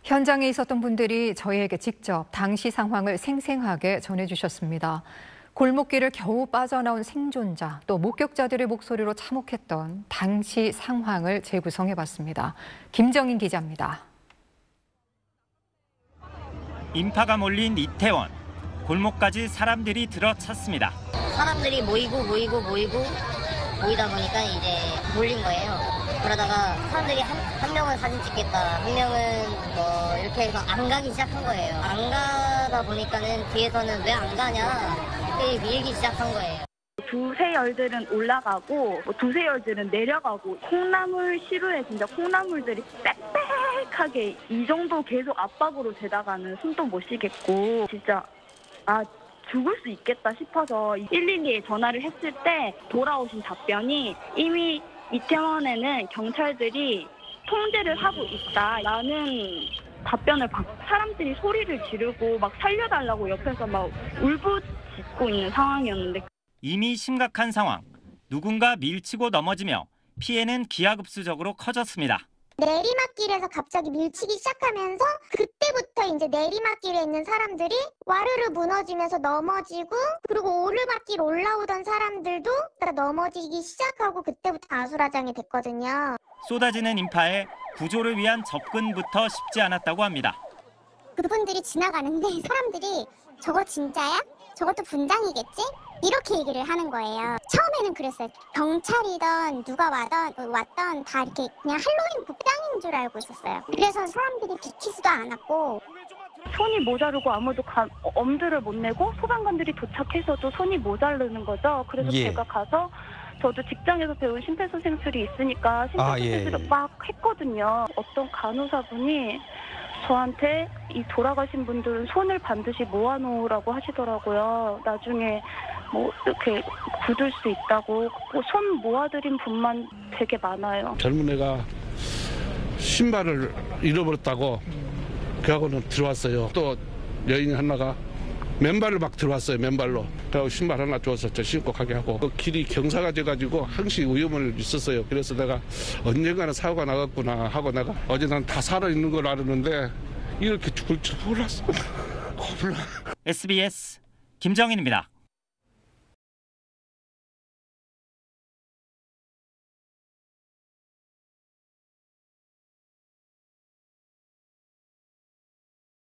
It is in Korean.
현장에 있었던 분들이 저희에게 직접 당시 상황을 생생하게 전해주셨습니다. 골목길을 겨우 빠져나온 생존자, 또 목격자들의 목소리로 참혹했던 당시 상황을 재구성해봤습니다. 김정인 기자입니다. 인파가 몰린 이태원. 골목까지 사람들이 들어찼습니다. 사람들이 모이다 보니까 이제 몰린 거예요. 그러다가 사람들이 한 명은 사진 찍겠다, 한 명은 뭐 이렇게 해서 안 가기 시작한 거예요. 안 가다 보니까는 뒤에서는 왜 안 가냐 이렇게 밀기 시작한 거예요. 두세 열들은 올라가고 두세 열들은 내려가고 콩나물 시루에 진짜 콩나물들이 빽빽하게 이 정도 계속 압박으로 되다가는 숨도 못 쉬겠고 진짜 죽을 수 있겠다 싶어서 112에 전화를 했을 때 돌아오신 답변이 이미 이태원에는 경찰들이 통제를 하고 있다라는 답변을 받고 사람들이 소리를 지르고 막 살려달라고 옆에서 막 울부짖고 있는 상황이었는데 이미 심각한 상황. 누군가 밀치고 넘어지며 피해는 기하급수적으로 커졌습니다. 내리막길에서 갑자기 밀치기 시작하면서 그때부터 이제 내리막길에 있는 사람들이 와르르 무너지면서 넘어지고 그리고 오르막길 올라오던 사람들도 넘어지기 시작하고 그때부터 아수라장이 됐거든요. 쏟아지는 인파에 구조를 위한 접근부터 쉽지 않았다고 합니다. 그분들이 지나가는데 사람들이 저거 진짜야? 저것도 분장이겠지? 이렇게 얘기를 하는 거예요. 처음에는 그랬어요. 경찰이든 누가 왔던 다 이렇게 그냥 할로윈 복장인 줄 알고 있었어요. 그래서 사람들이 비키지도 않았고. 손이 모자르고 아무도 엄두를 못 내고 소방관들이 도착해서도 손이 모자르는 거죠. 그래서 제가 가서 저도 직장에서 배운 심폐소생술이 있으니까 심폐소생술을 막 했거든요. 어떤 간호사분이 저한테 이 돌아가신 분들은 손을 반드시 모아놓으라고 하시더라고요. 나중에 뭐 이렇게 굳을 수 있다고. 손 모아드린 분만 되게 많아요. 젊은 애가 신발을 잃어버렸다고 그하고는 들어왔어요. 또 여인 하나가 맨발로 막 들어왔어요. 맨발로. 그리고 신발 하나 줘서 저 신고 가게 하고 그 길이 경사가 돼가지고 항시 위험을 있었어요. 그래서 내가 언젠가는 사고가 나갔구나 하고 내가 어제 난 다 살아있는 걸 알았는데 이렇게 죽을 줄 몰랐어. SBS 김정인입니다.